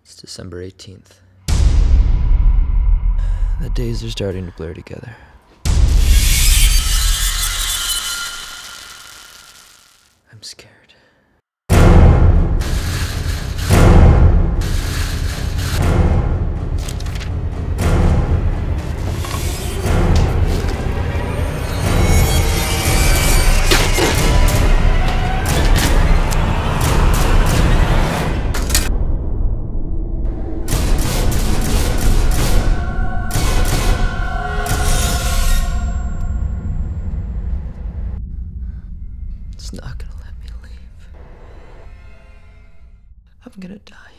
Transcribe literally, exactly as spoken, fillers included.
It's December eighteenth. The days are starting to blur together. I'm scared. It's not gonna let me leave. I'm gonna die.